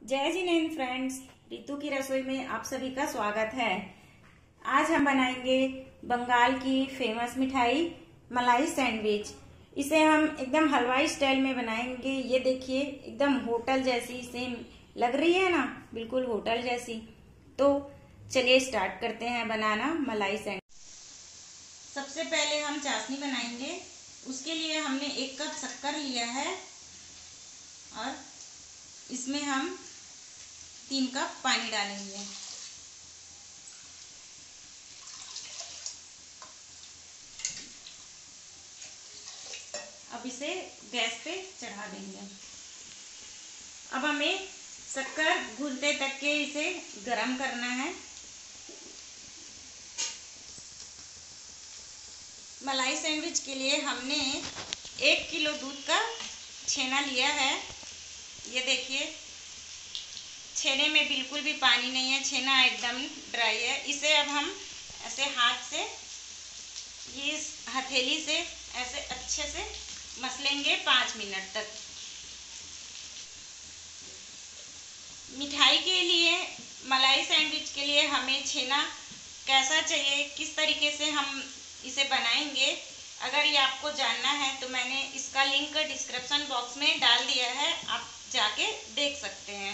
जय जिनेंद्र फ्रेंड्स, रितु की रसोई में आप सभी का स्वागत है। आज हम बनाएंगे बंगाल की फेमस मिठाई मलाई सैंडविच। इसे हम एकदम हलवाई स्टाइल में बनाएंगे। ये देखिए, एकदम होटल जैसी सेम लग रही है ना, बिल्कुल होटल जैसी। तो चलिए स्टार्ट करते हैं बनाना मलाई सैंडविच। सबसे पहले हम चाशनी बनाएंगे। उसके लिए हमने 1 कप शक्कर लिया है और इसमें हम 3 कप पानी डालेंगे। अब इसे गैस पे चढ़ा देंगे। अब हमें शक्कर घुलते तक के इसे गरम करना है। मलाई सैंडविच के लिए हमने 1 किलो दूध का छेना लिया है। ये देखिए, छेने में बिल्कुल भी पानी नहीं है, छेना एकदम ड्राई है। इसे अब हम ऐसे हाथ से, ये हथेली से ऐसे अच्छे से मसलेंगे 5 मिनट तक। मिठाई के लिए, मलाई सैंडविच के लिए हमें छेना कैसा चाहिए, किस तरीके से हम इसे बनाएंगे, अगर ये आपको जानना है तो मैंने इसका लिंक डिस्क्रिप्शन बॉक्स में डाल दिया है, आप जाके देख सकते हैं।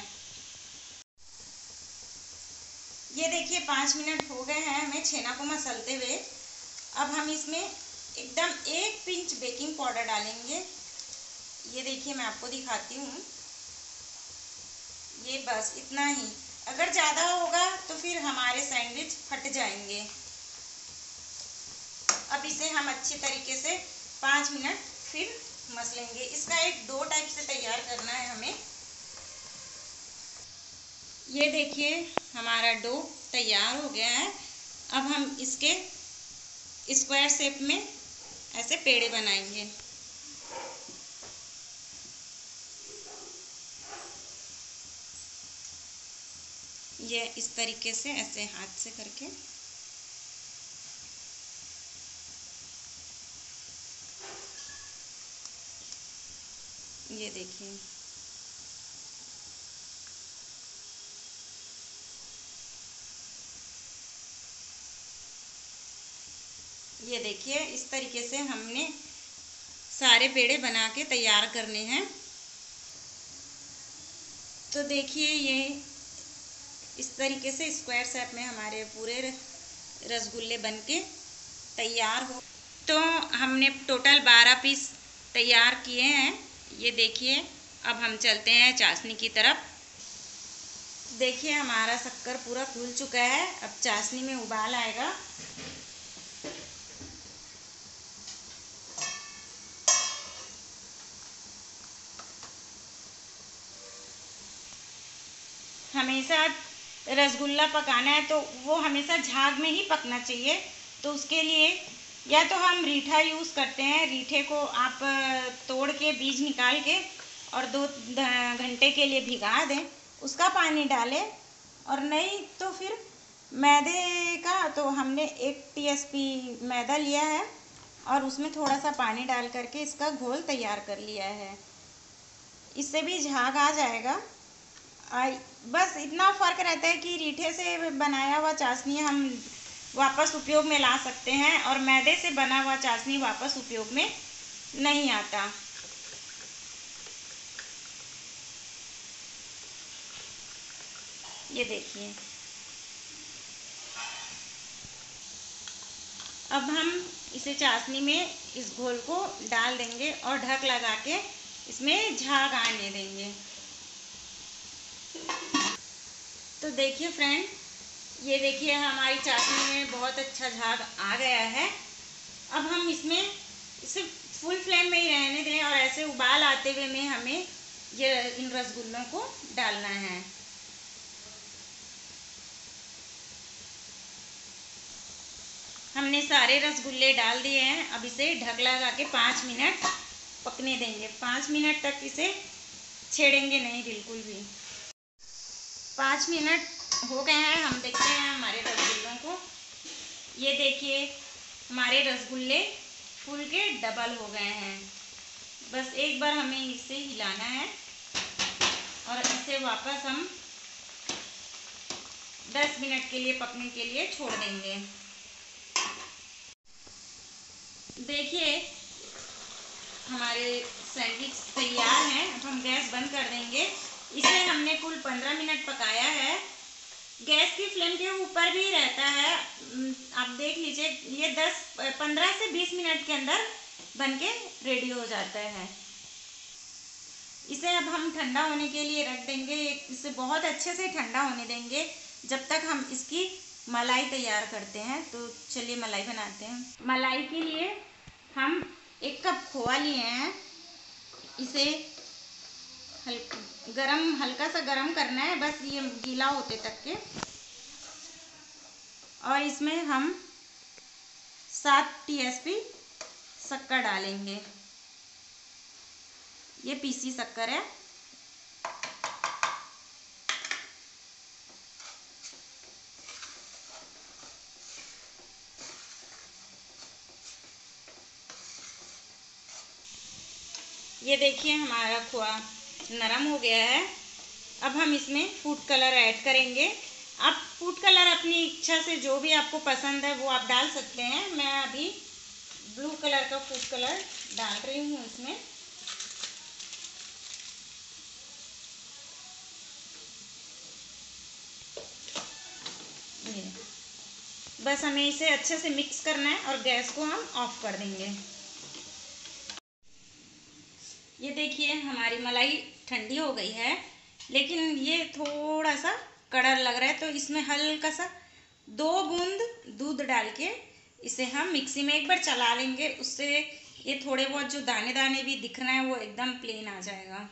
ये देखिए 5 मिनट हो गए हैं हमें छेना को मसलते हुए। अब हम इसमें एकदम 1 पिंच बेकिंग पाउडर डालेंगे। ये देखिए, मैं आपको दिखाती हूँ। ये बस इतना ही, अगर ज़्यादा होगा तो फिर हमारे सैंडविच फट जाएंगे। अब इसे हम अच्छी तरीके से 5 मिनट फिर मसलेंगे। इसका एक डो टाइप से तैयार करना है हमें। ये देखिए, हमारा डो तैयार हो गया है। अब हम इसके स्क्वायर शेप में ऐसे पेड़े बनाएंगे। ये इस तरीके से ऐसे हाथ से करके ये देखिए, ये देखिए, इस तरीके से हमने सारे पेड़े बना के तैयार करने हैं। तो देखिए, ये इस तरीके से स्क्वायर शेप में हमारे पूरे रसगुल्ले बनके तैयार हो। तो हमने टोटल 12 पीस तैयार किए हैं। ये देखिए, अब हम चलते हैं चाशनी की तरफ। देखिए, हमारा शक्कर पूरा घुल चुका है। अब चाशनी में उबाल आएगा। हमेशा रसगुल्ला पकाना है तो वो हमेशा झाग में ही पकना चाहिए। तो उसके लिए या तो हम रीठा यूज़ करते हैं। रीठे को आप तोड़ के बीज निकाल के और 2 घंटे के लिए भिगा दें, उसका पानी डालें। और नहीं तो फिर मैदे का, तो हमने 1 टीएसपी मैदा लिया है और उसमें थोड़ा सा पानी डाल करके इसका घोल तैयार कर लिया है। इससे भी झाग आ जाएगा। बस इतना फ़र्क रहता है कि रीठे से बनाया हुआ चाशनी हम वापस उपयोग में ला सकते हैं और मैदे से बना हुआ चाशनी वापस उपयोग में नहीं आता। ये देखिए, अब हम इसे चाशनी में इस घोल को डाल देंगे और ढक लगा के इसमें झाग आने देंगे। तो देखिए फ्रेंड, ये देखिए, हमारी चाशनी में बहुत अच्छा झाग आ गया है। अब हम इसमें इसे फुल फ्लेम में ही रहने दें और ऐसे उबाल आते हुए में हमें इन रसगुल्लों को डालना है। हमने सारे रसगुल्ले डाल दिए हैं। अब इसे ढक लगा के 5 मिनट पकने देंगे। 5 मिनट तक इसे छेड़ेंगे नहीं बिल्कुल भी। 5 मिनट हो गए हैं। हम देखते हैं हमारे रसगुल्लों को। ये देखिए, हमारे रसगुल्ले फूल के डबल हो गए हैं। बस एक बार हमें इसे हिलाना है। और इसे वापस हम 10 मिनट के लिए पकने के लिए छोड़ देंगे। देखिए हमारे सैंडविच तैयार हैं। अब हम गैस बंद कर देंगे। इसे हमने कुल 15 मिनट पकाया है। गैस की फ्लेम के ऊपर भी रहता है। आप देख लीजिए, ये 15 से 20 मिनट के अंदर बनके रेडी हो जाता है। इसे अब हम ठंडा होने के लिए रख देंगे। इसे बहुत अच्छे से ठंडा होने देंगे जब तक हम इसकी मलाई तैयार करते हैं। तो चलिए मलाई बनाते हैं। मलाई के लिए हम 1 कप खोआ लिए हैं। इसे हल्का सा गरम करना है, बस ये गीला होते तक के। और इसमें हम 7 टीएसपी शक्कर डालेंगे। ये पीसी शक्कर है। ये देखिए हमारा खोआ नरम हो गया है। अब हम इसमें फूड कलर ऐड करेंगे। आप फूड कलर अपनी इच्छा से जो भी आपको पसंद है वो आप डाल सकते हैं। मैं अभी ब्लू कलर का फूड कलर डाल रही हूँ इसमें। ये बस हमें इसे अच्छे से मिक्स करना है और गैस को हम ऑफ कर देंगे। ये देखिए हमारी मलाई ठंडी हो गई है, लेकिन ये थोड़ा सा कड़क लग रहा है, तो इसमें हल्का सा 2 बूंद दूध डाल के इसे हम मिक्सी में एक बार चला लेंगे। उससे ये थोड़े बहुत जो दाने दाने भी दिख रहे हैं वो एकदम प्लेन आ जाएगा।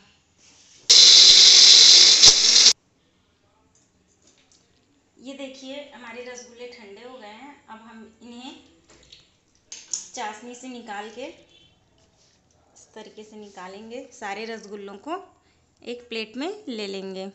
ये देखिए हमारे रसगुल्ले ठंडे हो गए हैं। अब हम इन्हें चाशनी से निकाल के इस तरीके से निकालेंगे। सारे रसगुल्लों को एक प्लेट में ले लेंगे।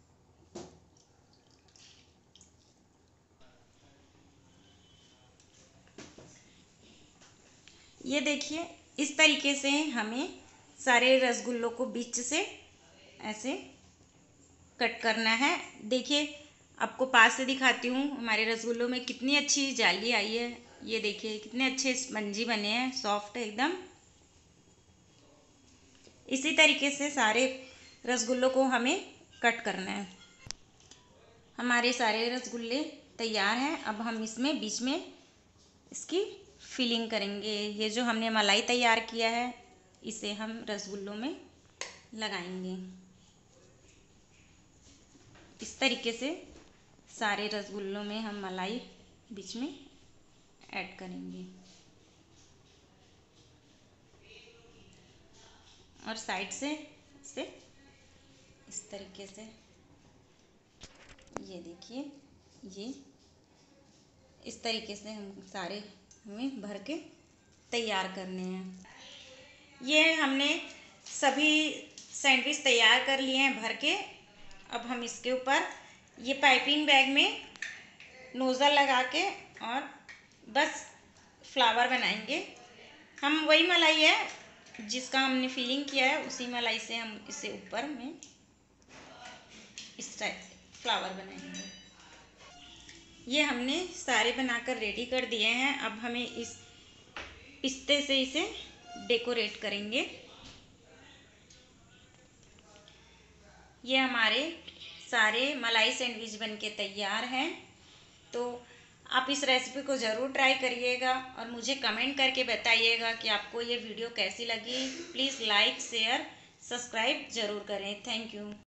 ये देखिए इस तरीके से हमें सारे रसगुल्लों को बीच से ऐसे कट करना है। देखिए आपको पास से दिखाती हूँ हमारे रसगुल्लों में कितनी अच्छी जाली आई है। ये देखिए कितने अच्छे स्पंजी बने हैं, सॉफ्ट एकदम। इसी तरीके से सारे रसगुल्लों को हमें कट करना है। हमारे सारे रसगुल्ले तैयार हैं। अब हम इसमें बीच में इसकी फिलिंग करेंगे। ये जो हमने मलाई तैयार किया है इसे हम रसगुल्लों में लगाएंगे। इस तरीके से सारे रसगुल्लों में हम मलाई बीच में ऐड करेंगे और साइड से इसे इस तरीके से, ये देखिए, ये इस तरीके से हम सारे हमें भर के तैयार करने हैं। ये हमने सभी सैंडविच तैयार कर लिए हैं भर के। अब हम इसके ऊपर ये पाइपिंग बैग में नोज़ल लगा के और बस फ्लावर बनाएंगे। हम वही मलाई है जिसका हमने फिलिंग किया है, उसी मलाई से हम इसे ऊपर में इस टाइप फ्लावर बनाएंगे। ये हमने सारे बनाकर रेडी कर दिए हैं। अब हमें इस पिस्ते से इसे डेकोरेट करेंगे। ये हमारे सारे मलाई सैंडविच बनके तैयार हैं। तो आप इस रेसिपी को ज़रूर ट्राई करिएगा और मुझे कमेंट करके बताइएगा कि आपको ये वीडियो कैसी लगी। प्लीज़ लाइक, शेयर, सब्सक्राइब ज़रूर करें। Thank you.